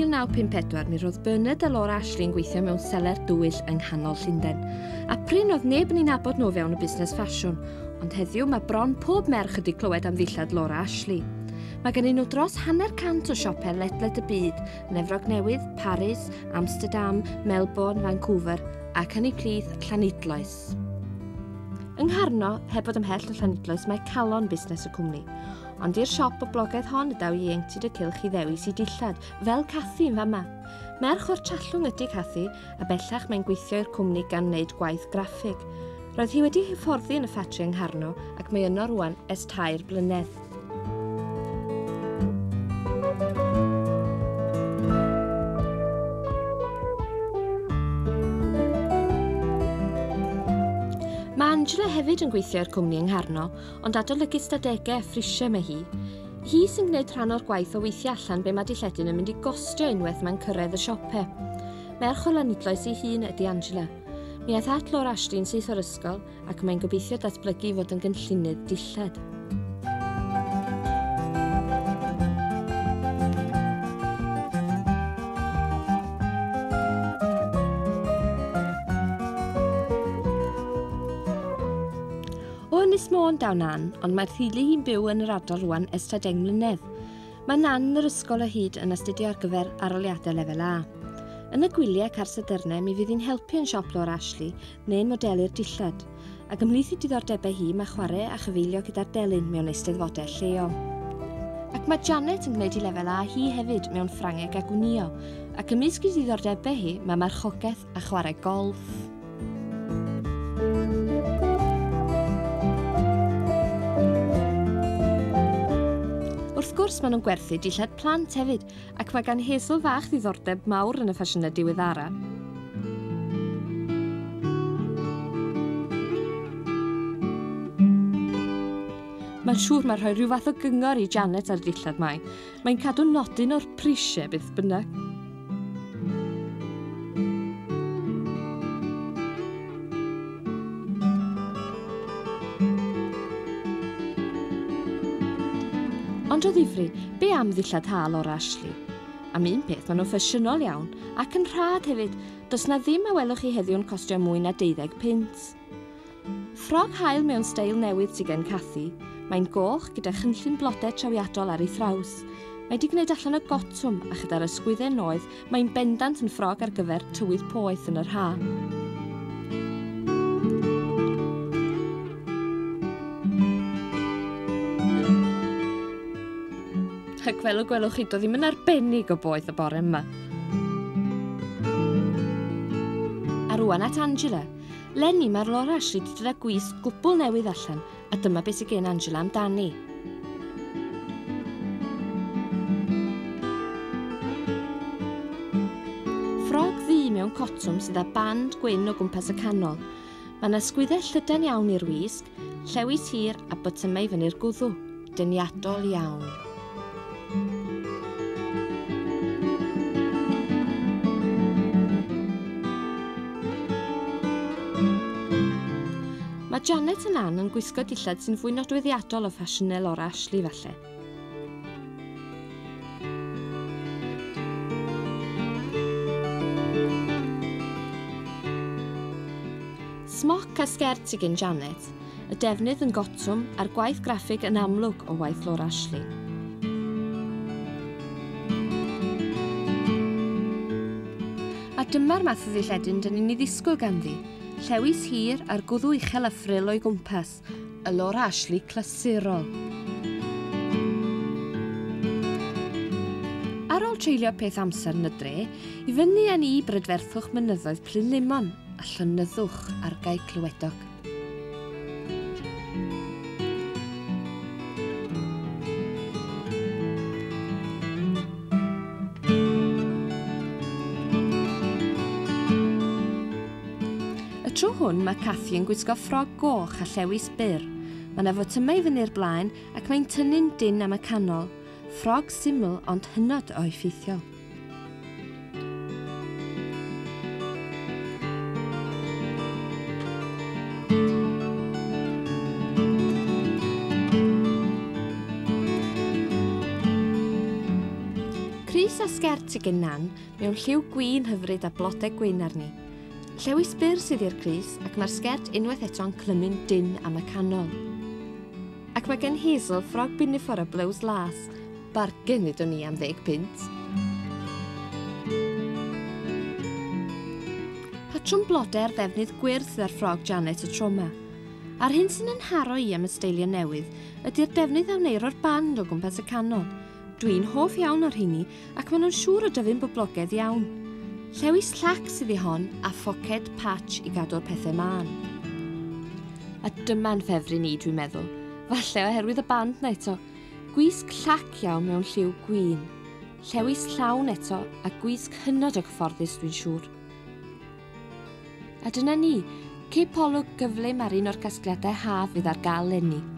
1954 mi roedd Bernard a Laura Ashley yn gweithio mewn seler dywyll yng nghanol Llundain. A pryn oedd neb yn ei nabod nhw fewn y busnes ffasiwn, ond heddiw mae bron pob merch wedi clywed am ddillad Laura Ashley. Mae gen nhw dros 100 o siopau ledled y byd yn Efrog Newydd, Paris, Amsterdam, Melbourne, Vancouver ac yn ei plith Llanidloes. Yng Ngharno, heb bod ymhell o Llanidloes, mae calon busnes y cwmni. Ond i'r siop o blogaidd hon y daw ieuenctid y cylch i ddewis i dillad, fel Cathy yn fama. Merch o'r Trallwng ydy Cathy, a bellach mae'n gweithio i'r cwmni gan wneud gwaith graffig. Roedd hi wedi hyfforddi yn y ffatri yng Ngharno ac mae yno rwan ers 2 blynedd. Mae Angela hefyd yn gweithio i'r cwmni yng Ngharno, ond adolygu stadegau ffrisiau mae hi. Hi sy'n gwneud rhan o'r gwaith o weithio allan be mae dilledyn yn mynd i gostio unwaith mae'n cyrraedd y siopau. Merch o Llanidloes ei hun ydy Angela. Mi aeth at Laura Ashley yn syth o'r ysgol ac mae'n gobeithio datblygu fod yn gynllunydd dillad. O Ynys Môn daw Nan, ond mae'r theulu hi'n byw yn yr ardal rwan ers 10 mlynedd. Mae Nan yn yr ysgol o hyd yn astudio ar gyfer aroliadau lefel A. Yn y gwyliau carsadyrnau, mi fydd hi'n helpu yn siop Laura Ashley neu'n modelu'r dillad. Ac ymhlith i diddordebau hi, mae chwarae a chyfeilio gyda'r delyn mewn eisteddfodau lleol. Ac mae Janet yn gwneud i lefel A hi hefyd mewn Ffrangeg a Gwnïo. Ac ymysg i diddordebau hi, mae marchogaeth a chwarae golf. Wrth gwrs maen nhw'n gwerthu dillad plant hefyd, ac mae gan Hazel fach ddiddordeb mawr yn y ffasiynau diweddara. Mae'n siŵr mae rhoi rhyw fath o gyngor i Janet ar dillad mae. Mae'n cadw nodyn o'r prisiau byth bynnag. Ond o ddifri, be am ddillad ha Laura Ashley? Am un peth, maen nhw'n ffasiynol iawn, ac yn rhad hefyd, does na ddim a welwch chi heddiw'n costio mwy na 12 pint. Ffrog hael mewn steil newydd sydd gen Cathy, mae'n goch gyda chynllun blodau trawiadol ar ei thraws. Mae wedi gwneud allan o gotwm a chyda'r ysgwyddau noeth, mae'n bendant yn ffrog ar gyfer tywydd poeth yn yr ha. Ac fel y gwelwch chi, doedd ddim yn arbennig o boeth y bore yma. A rwan at Angela. Lenni mae'r Laura Ashley wedi dod â gwisg gwbl newydd allan, a dyma beth sydd gen Angela amdani. Ffrog ddu mewn cotwm sydd â band gwyn o gwmpas y canol. Mae yna sgwyddau llydan iawn i'r wisg, llewis hir a botymau fyny'r gwddw. Dyniadol iawn. Mae Janet yn Ann yn gwisgo dillad sy'n fwy nodweddiadol o ffasiynau Laura Ashley falle. Smoc a sgert sydd gen Janet, y defnydd yn gotwm a'r gwaith graffig yn amlwg o waith Laura Ashley. A dyma'r math o ddilledyn dyn ni'n ei ddisgwyl ganddi. Llewis hir a'r gwddw uchel a ffril o'i gwmpas, y Laura Ashley clasurol. Ar ôl treulio peth amser yn y dre, i fyny â ni brydferthwch mynyddoedd Plyn Limon a llynyddwch ar Gai Clywedog. Tro hwn mae Cathy yn gwisgo ffrog goch a llewis byr. Mae yna fotymau fyny'r blaen ac mae'n tynnu'n dyn am y canol. Ffrog syml ond hynod o effeithiol. Crys a a sgert sydd gen Nan mewn lliw gwyn hyfryd a blodau gwyn arni. Llewis byr sydd i'r crys ac mae'r sgert unwaith eto'n clymu'n dyn am y canol. Ac mae gen Hazel ffrog binifor a blows las. Bargain ydw ni am 10 pint. Patrwm blodau'r ddefnydd gwyrdd ar ffrog Janet y tro yma. A'r hyn sy'n anharo i am y steiliau newydd ydy'r defnydd a wneuro'r band o gwmpas y canol. Dwi'n hoff iawn o'r hynny ac maen nhw'n siŵr o dyfu'n boblogaidd iawn. Llewis llac sydd i hon a phoced patch i gadw'r pethau man. A dyma'n ffefryn ni, dwi'n meddwl. Falle oherwydd y band na eto. Gwisg llac iawn mewn lliw gwyn. Llewis llawn eto a gwisg hynod o gyfforddus dwi'n siŵr. A dyna ni, Capolwg gyflym ar un o'r casgliadau haf fydd ar gael lenni.